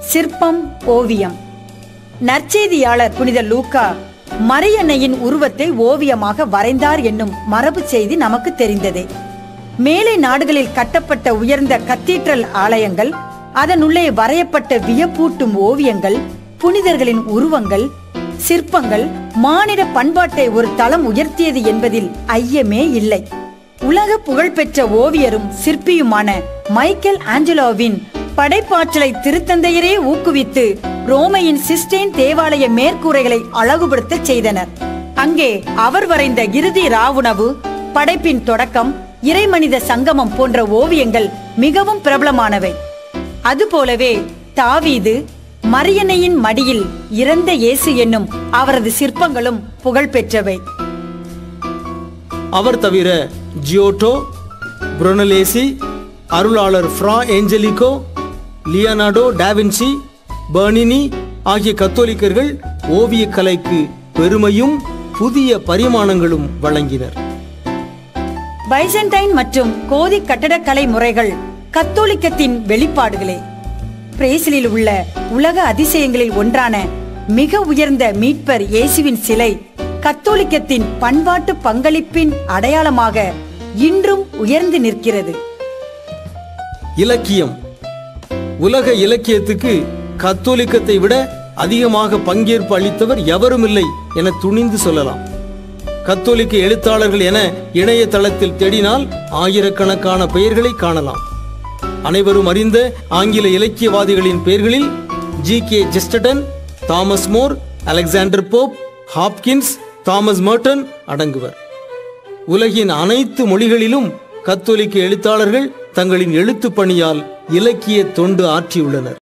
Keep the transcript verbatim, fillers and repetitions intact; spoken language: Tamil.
சிற்பம், ஓவியம். நற்செய்தியாளர் புனித லூக்கா மரியன்னையின் உருவத்தை ஓவியமாக வரைந்தார் என்னும் மரபு செய்தி நமக்கு தெரிந்ததே. மேலை நாடுகளில் கட்டப்பட்ட உயர்ந்த கத்தீட்ரல் ஆலயங்கள், அதனுள்ளே வரையப்பட்ட வியப்பூட்டும் ஓவியங்கள், புனிதர்களின் உருவங்கள், சிற்பங்கள் மானிட பண்பாட்டை ஒரு தளம் உயர்த்தியது என்பதில் ஐயமே இல்லை. உலக புகழ்பெற்ற ஓவியரும் சிற்பியுமான மைக்கேல் ஆஞ்சலோவின் படைப்பாற்றலை திருத்தந்தையரே ஊக்குவித்து ரோமையின் சிஸ்டைன் தேவாலய மேற்கூரைகளை அழகுபடுத்த செய்தனர். அங்கே அவர் வரைந்த இறுதி ராவுணவு, படைப்பின் தொடக்கம், இறைமனித சங்கமம் போன்ற ஓவியங்கள் மிகவும் பிரபலமானவை. அதுபோலவே தாவீது, மரியன்னையின் மடியில் இறந்த இயேசு என்னும் அவரது சிற்பங்களும் புகழ்பெற்றவை. அவர் தவிர ஜியோட்டோ, புருனலேசி, அருளாளர் Fra Angelico, Leonardo da Vinci, Bernini ஆகிய கத்தோலிக்கர்கள் ஓவிய கலைக்கு பெருமையும் புதிய பரிமாணங்களும் வழங்கினர். பைசன்டைன் மற்றும் கோதி கட்டடக்கலை முறைகள் கத்தோலிக்கத்தின் வெளிப்பாடுகளே. பிரேசிலில் உள்ள உலக அதிசயங்களில் ஒன்றான மிக உயர்ந்த மீட்பர் இயேசுவின் சிலை கத்தோலிக்கத்தின் பண்பாட்டு பங்களிப்பின் அடையாளமாக இன்றும் உயர்ந்து நிற்கிறது. இலக்கியம். உலக இலக்கியத்துக்கு கத்தோலிக்கத்தை விட அதிகமாக பங்கேற்பு அளித்தவர் எவரும் இல்லை என துணிந்து சொல்லலாம். கத்தோலிக்க எழுத்தாளர்கள் என இணையதளத்தில் தேடினால் ஆயிரக்கணக்கான பெயர்களை காணலாம். அனைவரும் அறிந்த ஆங்கில இலக்கியவாதிகளின் பெயர்களில் G K Chesterton, Thomas More, Alexander Pope, Hopkins, Thomas Merton அடங்குவர். உலகின் அனைத்து மொழிகளிலும் கத்தோலிக்க எழுத்தாளர்கள் தங்களின் எழுத்து பணியால் இலக்கிய தொண்டு ஆற்றியுள்ளனர்.